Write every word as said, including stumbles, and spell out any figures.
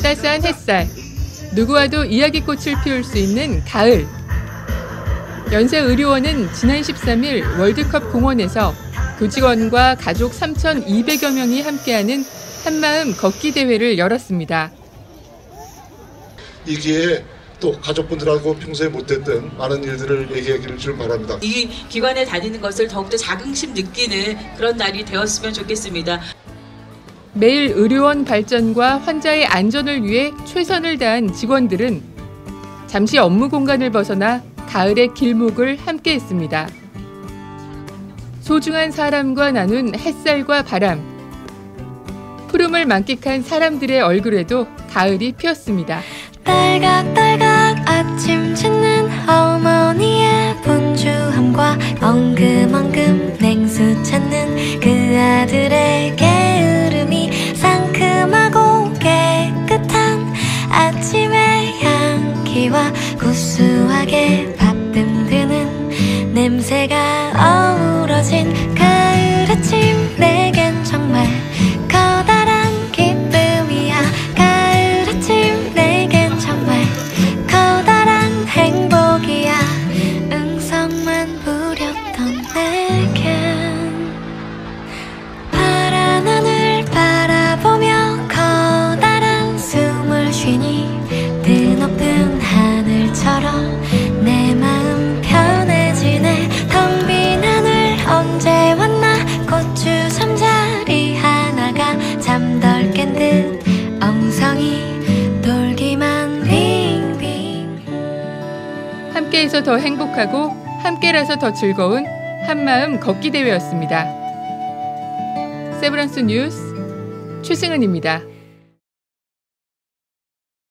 따스한 햇살, 누구와도 이야기꽃을 피울 수 있는 가을. 연세의료원은 지난 십삼 일 월드컵 공원에서 교직원과 가족 삼천이백여 명이 함께하는 한마음 걷기 대회를 열었습니다. 이 기회에 또 가족분들하고 평소에 못했던 많은 일들을 얘기하기를 줄 바랍니다. 이 기관에 다니는 것을 더욱더 자긍심 느끼는 그런 날이 되었으면 좋겠습니다. 매일 의료원 발전과 환자의 안전을 위해 최선을 다한 직원들은 잠시 업무 공간을 벗어나 가을의 길목을 함께했습니다. 소중한 사람과 나눈 햇살과 바람, 푸름을 만끽한 사람들의 얼굴에도 가을이 피었습니다. 딸각딸각 아침 짓는 어머니의 분주함과 엉금엉금 냉수 찾는 그 아들의 게으름이 상큼하고 깨끗한 아침의 향기와 구수하게 밥듬드는 냄새가 어우러진 가을 아침, 내겐 정말 커다란 기쁨이야. 가을 아침, 내겐 정말 커다란 행복이야. 응성만 부렸던 내겐 파란 하늘 바라보며 커다란 숨을 쉬니 드높은 하늘처럼 내 마음 편해지네. 텅 빈 하늘 언제 왔나. 고추 삼자리 하나가 잠덜 깬 듯 엉성이 돌기만 빙빙. 함께해서 더 행복하고 함께라서 더 즐거운 한마음 걷기 대회였습니다. 세브란스 뉴스 최승은입니다.